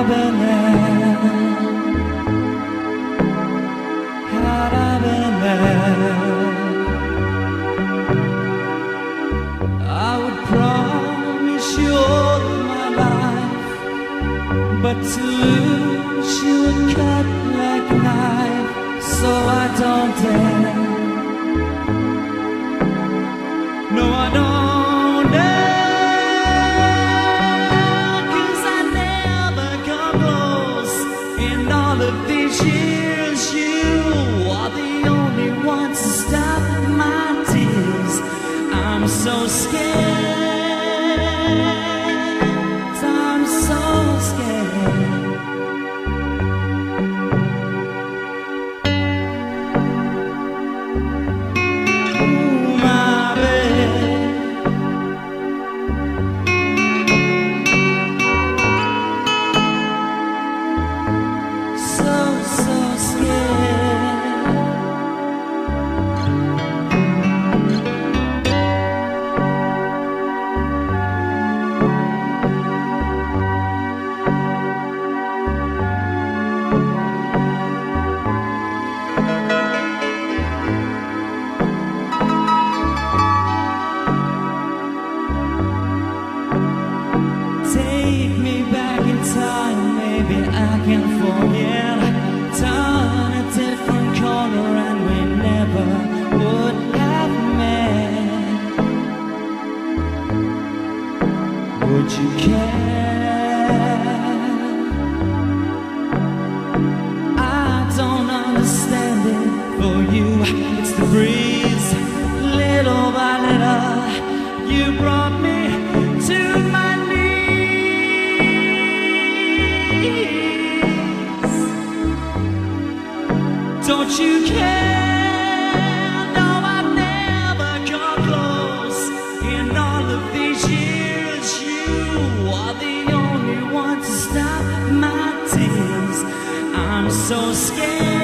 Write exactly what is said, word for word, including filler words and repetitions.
I would promise you all my life, but to lose you would cut like a knife, so I don't dare. No, I don't dare, 'cause I never come close. In all of these years, you are the only one to stop my tears. I'm so scared, I'm so scared. Ooh, my baby. So, so scared. Take me back in time, maybe I can forget. Turn a different corner and we never would have met. Would you care? I don't understand it for you. It's the breeze, little by little. You brought me to my knees. Don't you care? No, I've never come close. In all of these years, you are the only one to stop my tears. I'm so scared.